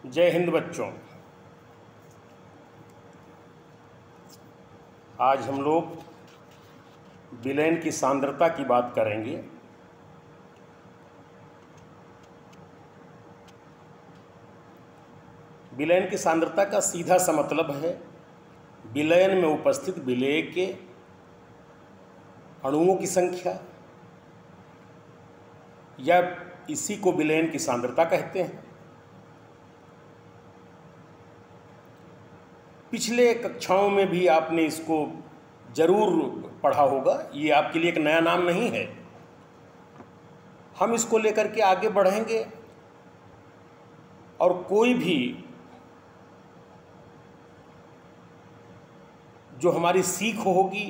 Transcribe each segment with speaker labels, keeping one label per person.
Speaker 1: जय हिंद बच्चों। आज हम लोग विलयन की सांद्रता की बात करेंगे। विलयन की सांद्रता का सीधा सा मतलब है विलयन में उपस्थित विलेय के अणुओं की संख्या, या इसी को विलयन की सांद्रता कहते हैं। पिछले कक्षाओं में भी आपने इसको जरूर पढ़ा होगा, ये आपके लिए एक नया नाम नहीं है। हम इसको लेकर के आगे बढ़ेंगे और कोई भी जो हमारी सीख होगी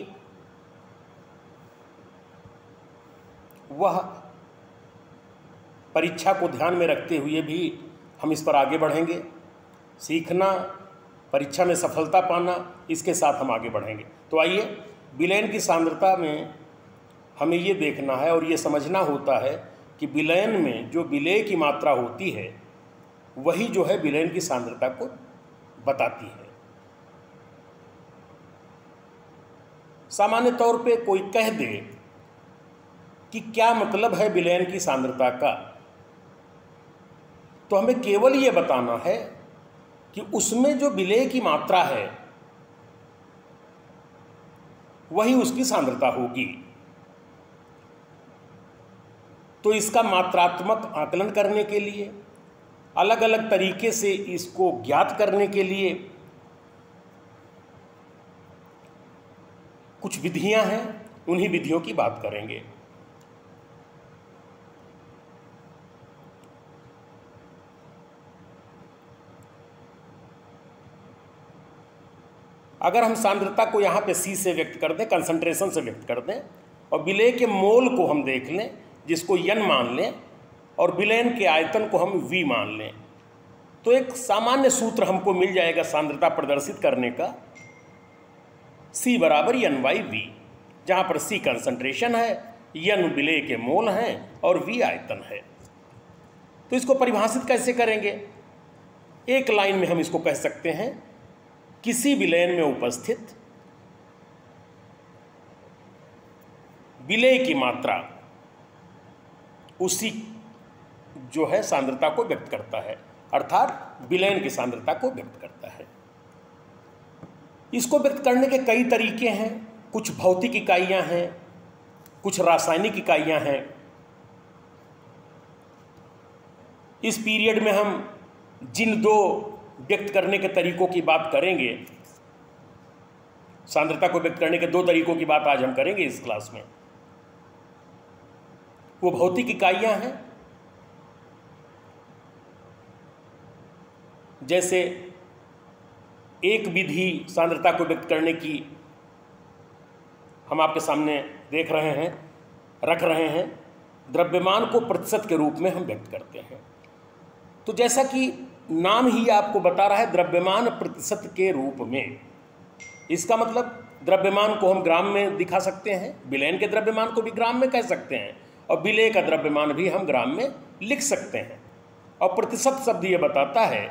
Speaker 1: वह परीक्षा को ध्यान में रखते हुए भी हम इस पर आगे बढ़ेंगे। सीखना, परीक्षा में सफलता पाना, इसके साथ हम आगे बढ़ेंगे। तो आइए, विलयन की सांद्रता में हमें ये देखना है और ये समझना होता है कि विलयन में जो विलेय की मात्रा होती है वही जो है विलयन की सांद्रता को बताती है। सामान्य तौर पे कोई कह दे कि क्या मतलब है विलयन की सांद्रता का, तो हमें केवल ये बताना है कि उसमें जो विलेय की मात्रा है वही उसकी सांद्रता होगी। तो इसका मात्रात्मक आकलन करने के लिए, अलग अलग तरीके से इसको ज्ञात करने के लिए कुछ विधियां हैं, उन्हीं विधियों की बात करेंगे। अगर हम सांद्रता को यहाँ पे C से व्यक्त कर दें, कंसंट्रेशन से व्यक्त कर दें, और विलेय के मोल को हम देख लें जिसको N मान लें, और विलयन के आयतन को हम V मान लें, तो एक सामान्य सूत्र हमको मिल जाएगा सांद्रता प्रदर्शित करने का, C बराबर N/V, जहाँ पर C कंसंट्रेशन है, N विलेय के मोल हैं और V आयतन है। तो इसको परिभाषित कैसे करेंगे? एक लाइन में हम इसको कह सकते हैं, किसी विलयन में उपस्थित विलेय की मात्रा उसी जो है सांद्रता को व्यक्त करता है, अर्थात विलयन की सांद्रता को व्यक्त करता है। इसको व्यक्त करने के कई तरीके हैं। कुछ भौतिक इकाइयां हैं, कुछ रासायनिक इकाइयां हैं। इस पीरियड में हम जिन दो व्यक्त करने के तरीकों की बात करेंगे, सांद्रता को व्यक्त करने के दो तरीकों की बात आज हम करेंगे इस क्लास में, वो भौतिक इकाइयां हैं। जैसे एक विधि सांद्रता को व्यक्त करने की हम आपके सामने देख रहे हैं, रख रहे हैं, द्रव्यमान को प्रतिशत के रूप में हम व्यक्त करते हैं। तो जैसा कि नाम ही आपको बता रहा है, द्रव्यमान प्रतिशत के रूप में, इसका मतलब द्रव्यमान को हम ग्राम में दिखा सकते हैं, विलयन के द्रव्यमान को भी ग्राम में कह सकते हैं, और विलेय का द्रव्यमान भी हम ग्राम में लिख सकते हैं। और प्रतिशत शब्द ये बताता है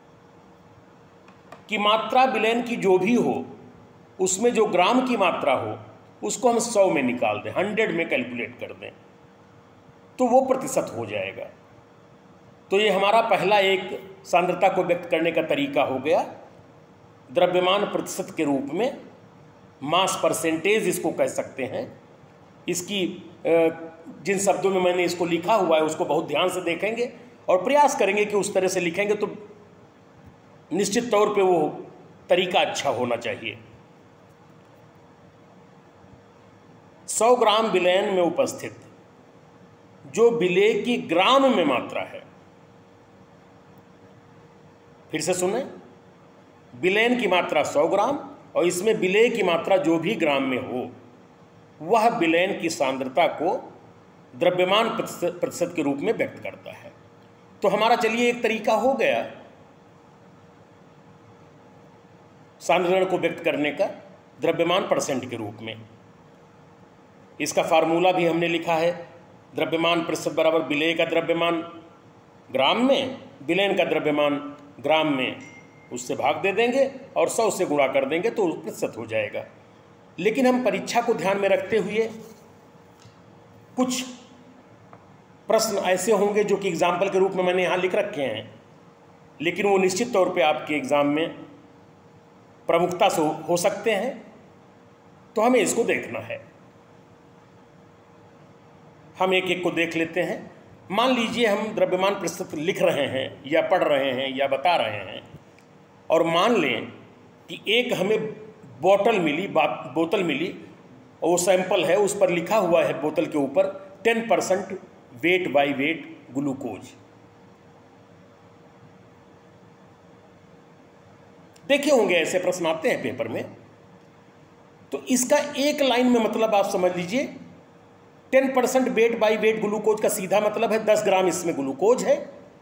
Speaker 1: कि मात्रा विलयन की जो भी हो, उसमें जो ग्राम की मात्रा हो उसको हम 100 में निकाल दें, 100 में कैलकुलेट कर दें, तो वो प्रतिशत हो जाएगा। तो ये हमारा पहला एक सांद्रता को व्यक्त करने का तरीका हो गया, द्रव्यमान प्रतिशत के रूप में, मास परसेंटेज इसको कह सकते हैं। इसकी जिन शब्दों में मैंने इसको लिखा हुआ है उसको बहुत ध्यान से देखेंगे और प्रयास करेंगे कि उस तरह से लिखेंगे तो निश्चित तौर पे वो तरीका अच्छा होना चाहिए। 100 ग्राम विलयन में उपस्थित जो विलेय की ग्राम में मात्रा है, फिर से सुने, विलयन की मात्रा 100 ग्राम और इसमें विलेय की मात्रा जो भी ग्राम में हो, वह विलयन की सांद्रता को द्रव्यमान प्रतिशत के रूप में व्यक्त करता है। तो हमारा चलिए एक तरीका हो गया सांद्रण को व्यक्त करने का, द्रव्यमान परसेंट के रूप में। इसका फार्मूला भी हमने लिखा है, द्रव्यमान प्रतिशत बराबर विलेय का द्रव्यमान ग्राम में, विलयन का द्रव्यमान ग्राम में उससे भाग दे देंगे और 100 से गुणा कर देंगे तो प्रतिशत हो जाएगा। लेकिन हम परीक्षा को ध्यान में रखते हुए कुछ प्रश्न ऐसे होंगे जो कि एग्जाम्पल के रूप में मैंने यहाँ लिख रखे हैं, लेकिन वो निश्चित तौर पे आपके एग्ज़ाम में प्रमुखता से हो सकते हैं, तो हमें इसको देखना है। हम एक एक को देख लेते हैं। मान लीजिए हम द्रव्यमान प्रतिशत लिख रहे हैं या पढ़ रहे हैं या बता रहे हैं, और मान लें कि एक हमें बोतल मिली और वो सैंपल है, उस पर लिखा हुआ है बोतल के ऊपर 10% वेट बाई वेट ग्लूकोज। देखे होंगे ऐसे प्रश्न आते हैं पेपर में। तो इसका एक लाइन में मतलब आप समझ लीजिए 10% वेट बाई वेट ग्लूकोज का सीधा मतलब है 10 ग्राम इसमें ग्लूकोज है,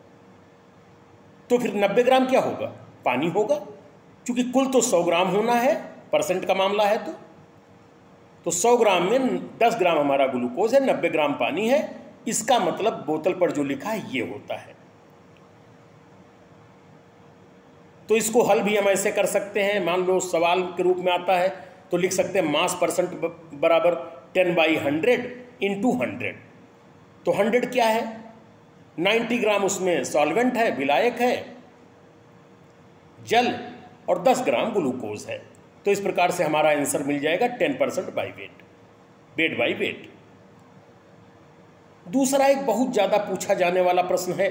Speaker 1: तो फिर 90 ग्राम क्या होगा? पानी होगा, क्योंकि कुल तो 100 ग्राम होना है, परसेंट का मामला है। तो 100 ग्राम में 10 ग्राम हमारा ग्लूकोज है, 90 ग्राम पानी है। इसका मतलब बोतल पर जो लिखा है ये होता है। तो इसको हल भी हम ऐसे कर सकते हैं। मान लो सवाल के रूप में आता है तो लिख सकते हैं मास परसेंट बराबर 10/100 इंटू 100। तो 100 क्या है? 90 ग्राम उसमें सॉल्वेंट है, विलायक है, जल, और 10 ग्राम ग्लूकोज है। तो इस प्रकार से हमारा आंसर मिल जाएगा 10% by weight, weight by weight. दूसरा एक बहुत ज़्यादा पूछा जाने वाला प्रश्न है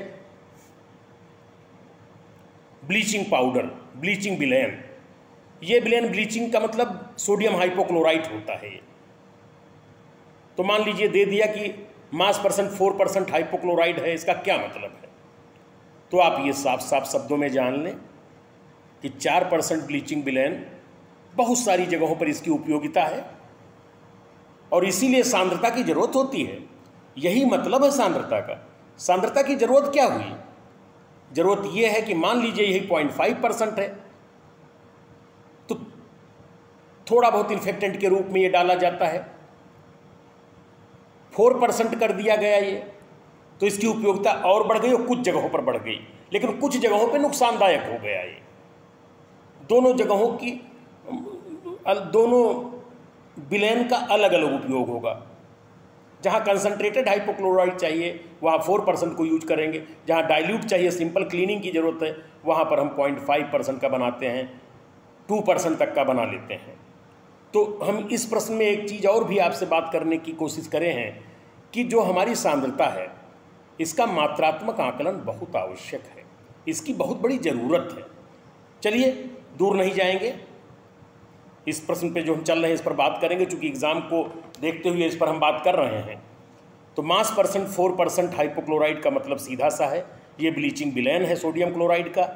Speaker 1: ब्लीचिंग पाउडर, ब्लीचिंग विलेन। ये विलेन ब्लीचिंग का मतलब सोडियम हाइपोक्लोराइट होता है। तो मान लीजिए दे दिया कि मास परसेंट 4% हाइपोक्लोराइड है, इसका क्या मतलब है? तो आप ये साफ साफ शब्दों में जान लें कि 4% ब्लीचिंग विलेन, बहुत सारी जगहों पर इसकी उपयोगिता है और इसीलिए सांद्रता की जरूरत होती है। यही मतलब है सांद्रता का। सांद्रता की जरूरत क्या हुई? जरूरत यह है कि मान लीजिए यही 0.5% है, तो थोड़ा बहुत इन्फेक्टेंट के रूप में ये डाला जाता है। 4% कर दिया गया ये, तो इसकी उपयोगिता और बढ़ गई और कुछ जगहों पर बढ़ गई, लेकिन कुछ जगहों पर नुकसानदायक हो गया ये। दोनों जगहों की, दोनों विलेन का अलग अलग उपयोग होगा। जहाँ कंसंट्रेटेड हाइपोक्लोराइड चाहिए वहाँ 4% को यूज करेंगे, जहाँ डाइल्यूट चाहिए, सिंपल क्लीनिंग की ज़रूरत है, वहाँ पर हम 0.5% का बनाते हैं, 2% तक का बना लेते हैं। तो हम इस प्रश्न में एक चीज़ और भी आपसे बात करने की कोशिश करें हैं कि जो हमारी सांद्रता है इसका मात्रात्मक आकलन बहुत आवश्यक है, इसकी बहुत बड़ी ज़रूरत है। चलिए दूर नहीं जाएंगे, इस प्रश्न पे जो हम चल रहे हैं इस पर बात करेंगे, चूँकि एग्ज़ाम को देखते हुए इस पर हम बात कर रहे हैं। तो मास परसेंट 4% हाइपोक्लोराइड का मतलब सीधा सा है, ये ब्लीचिंग विलेन है सोडियम क्लोराइड का।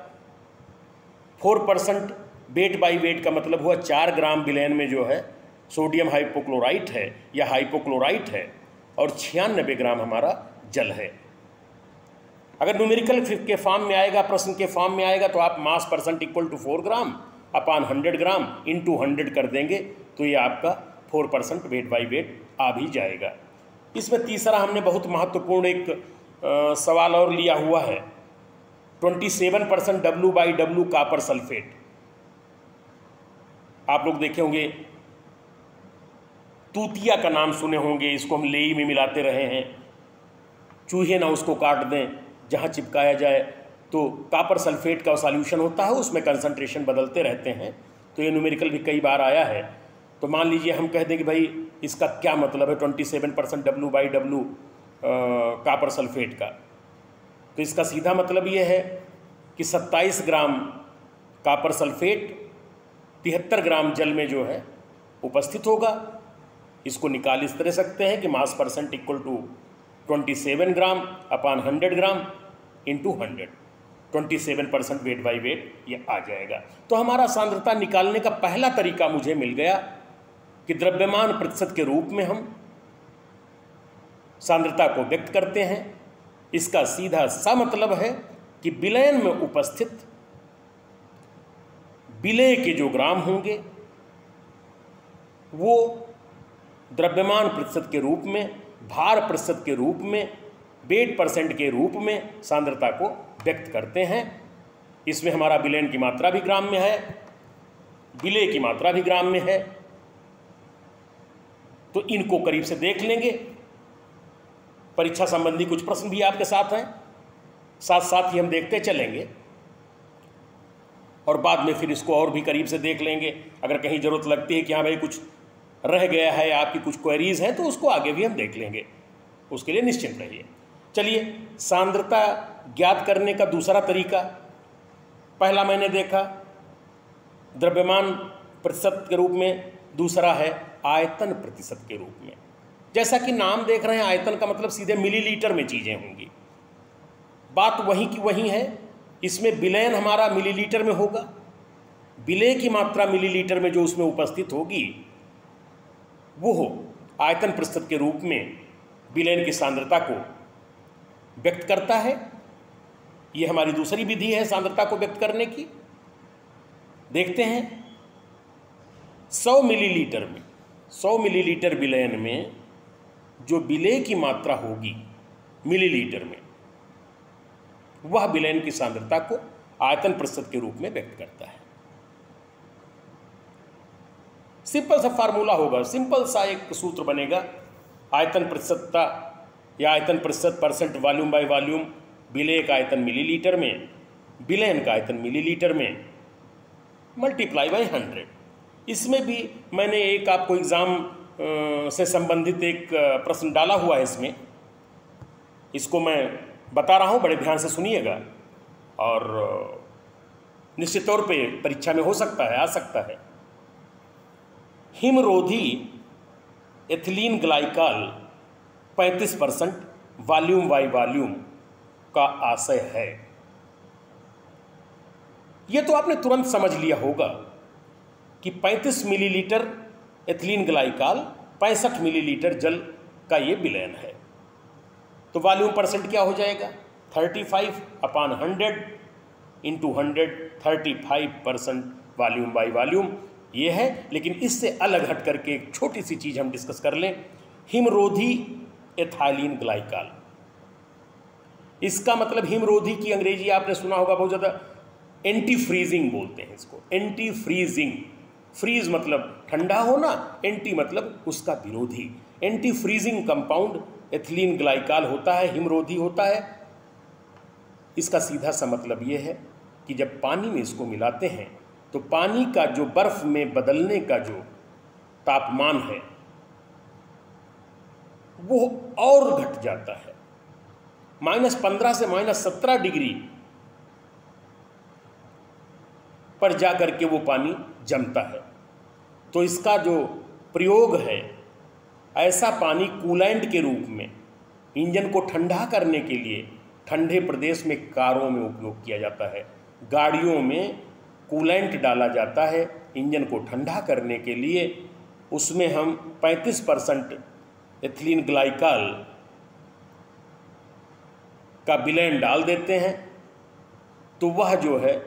Speaker 1: 4% वेट बाई वेट का मतलब हुआ 4 ग्राम विलेन में जो है सोडियम हाइपोक्लोराइट है या हाइपोक्लोराइट है, और 96 ग्राम हमारा जल है। अगर न्यूमेरिकल के फॉर्म में आएगा, प्रश्न के फॉर्म में आएगा, तो आप mass percent equal to 4 gram upon 100 gram into 100 कर देंगे, तो ये आपका 4% वेट बाई वेट आ भी जाएगा। इसमें तीसरा हमने बहुत महत्वपूर्ण एक सवाल और लिया हुआ है, 27% W/W कॉपर सल्फेट। आप लोग देखे होंगे, तूतिया का नाम सुने होंगे, इसको हम लेई में मिलाते रहे हैं, चूहे ना उसको काट दें, जहाँ चिपकाया जाए तो कॉपर सल्फेट का सॉल्यूशन होता है, उसमें कंसंट्रेशन बदलते रहते हैं। तो ये न्यूमेरिकल भी कई बार आया है। तो मान लीजिए हम कह दें कि भाई इसका क्या मतलब है 27% W/W कॉपर सल्फेट का, तो इसका सीधा मतलब ये है कि 27 ग्राम कॉपर सल्फेट 73 ग्राम जल में जो है उपस्थित होगा। इसको निकाल इस तरह सकते हैं कि mass percent equal to 27 gram upon 100 gram into 100, 27% weight by weight ये आ जाएगा। तो हमारा सांद्रता निकालने का पहला तरीका मुझे मिल गया कि द्रव्यमान प्रतिशत के रूप में हम सांद्रता को व्यक्त करते हैं। इसका सीधा सा मतलब है कि विलयन में उपस्थित विलेय के जो ग्राम होंगे वो द्रव्यमान प्रतिशत के रूप में, भार प्रतिशत के रूप में, वेट परसेंट के रूप में सांद्रता को व्यक्त करते हैं। इसमें हमारा विलयन की मात्रा भी ग्राम में है, विलेय की मात्रा भी ग्राम में है, तो इनको करीब से देख लेंगे। परीक्षा संबंधी कुछ प्रश्न भी आपके साथ हैं, साथ साथ ही हम देखते चलेंगे और बाद में फिर इसको और भी करीब से देख लेंगे। अगर कहीं ज़रूरत लगती है कि हाँ भाई कुछ रह गया है, आपकी कुछ क्वेरीज हैं, तो उसको आगे भी हम देख लेंगे, उसके लिए निश्चिंत रहिए। चलिए, सांद्रता ज्ञात करने का दूसरा तरीका, पहला मैंने देखा द्रव्यमान प्रतिशत के रूप में, दूसरा है आयतन प्रतिशत के रूप में। जैसा कि नाम देख रहे हैं, आयतन का मतलब सीधे मिलीलीटर में चीज़ें होंगी, बात वही की वही है। इसमें विलयन हमारा मिलीलीटर में होगा, विलेय की मात्रा मिलीलीटर में जो उसमें उपस्थित होगी वो हो आयतन प्रतिशत के रूप में विलयन की सांद्रता को व्यक्त करता है। ये हमारी दूसरी विधि है सांद्रता को व्यक्त करने की। देखते हैं 100 मिलीलीटर में, 100 मिलीलीटर विलयन में जो विलेय की मात्रा होगी मिलीलीटर में, वह विलयन की सांद्रता को आयतन प्रतिशत के रूप में व्यक्त करता है। सिंपल सा फार्मूला होगा, सिंपल सा एक सूत्र बनेगा, आयतन प्रतिशतता या आयतन प्रतिशत परसेंट वॉल्यूम बाय वॉल्यूम, विलेय का आयतन मिलीलीटर में, विलयन का आयतन मिलीलीटर में, मल्टीप्लाई बाय 100। इसमें भी मैंने एक आपको एग्ज़ाम से संबंधित एक प्रश्न डाला हुआ है इसमें, इसको मैं बता रहा हूँ, बड़े ध्यान से सुनिएगा और निश्चित तौर पे परीक्षा में हो सकता है, आ सकता है। हिमरोधी ethylene glycol 35% volume by volume का आशय है। यह तो आपने तुरंत समझ लिया होगा कि 35 मिलीलीटर एथिलीन ग्लाइकॉल 65 मिलीलीटर जल का ये विलयन है। तो वॉल्यूम परसेंट क्या हो जाएगा? 35/100 इंटू 100, 35% वॉल्यूम बाय वॉल्यूम ये है। लेकिन इससे अलग हट करके एक छोटी सी चीज़ हम डिस्कस कर लें, हिमरोधी एथिलीन ग्लाइकॉल। इसका मतलब हिमरोधी की अंग्रेजी आपने सुना होगा बहुत ज़्यादा, एंटी फ्रीजिंग बोलते हैं इसको, एंटी फ्रीजिंग। फ्रीज मतलब ठंडा होना, एंटी मतलब उसका विरोधी। Anti freezing compound ethylene glycol होता है, हिमरोधी होता है। इसका सीधा सा मतलब ये है कि जब पानी में इसको मिलाते हैं तो पानी का जो बर्फ में बदलने का जो तापमान है वो और घट जाता है, -15 से -17 डिग्री पर जाकर के वो पानी जमता है। तो इसका जो प्रयोग है, ऐसा पानी कूलेंट के रूप में इंजन को ठंडा करने के लिए ठंडे प्रदेश में कारों में उपयोग किया जाता है। गाड़ियों में कूलेंट डाला जाता है इंजन को ठंडा करने के लिए, उसमें हम 35% एथिलीन ग्लाइकॉल का विलयन डाल देते हैं, तो वह जो है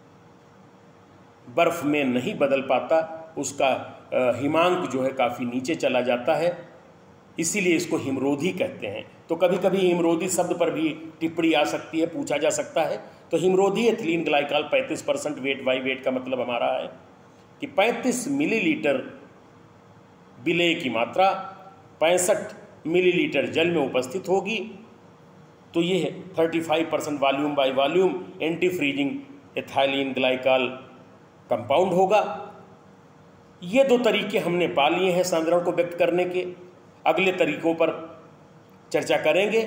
Speaker 1: बर्फ में नहीं बदल पाता, उसका हिमांक जो है काफ़ी नीचे चला जाता है, इसीलिए इसको हिमरोधी कहते हैं। तो कभी कभी हिमरोधी शब्द पर भी टिप्पणी आ सकती है, पूछा जा सकता है। तो हिमरोधी ethylene glycol 35% weight by weight का मतलब हमारा है कि 35 मिलीलीटर विलेय की मात्रा 65 मिलीलीटर जल में उपस्थित होगी, तो ये 35% volume by volume anti freezing ethylene glycol compound होगा। ये दो तरीके हमने पा लिए हैं सांद्रण को व्यक्त करने के। अगले तरीकों पर चर्चा करेंगे।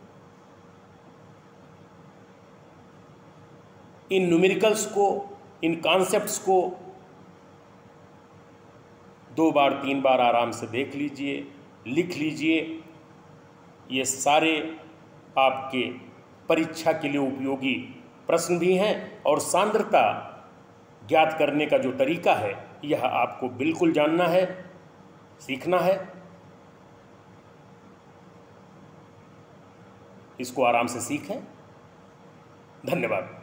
Speaker 1: इन न्यूमेरिकल्स को, इन कॉन्सेप्ट्स को 2 बार 3 बार आराम से देख लीजिए, लिख लीजिए। ये सारे आपके परीक्षा के लिए उपयोगी प्रश्न भी हैं और सांद्रता ज्ञात करने का जो तरीका है यह आपको बिल्कुल जानना है, सीखना है। इसको आराम से सीखें। धन्यवाद।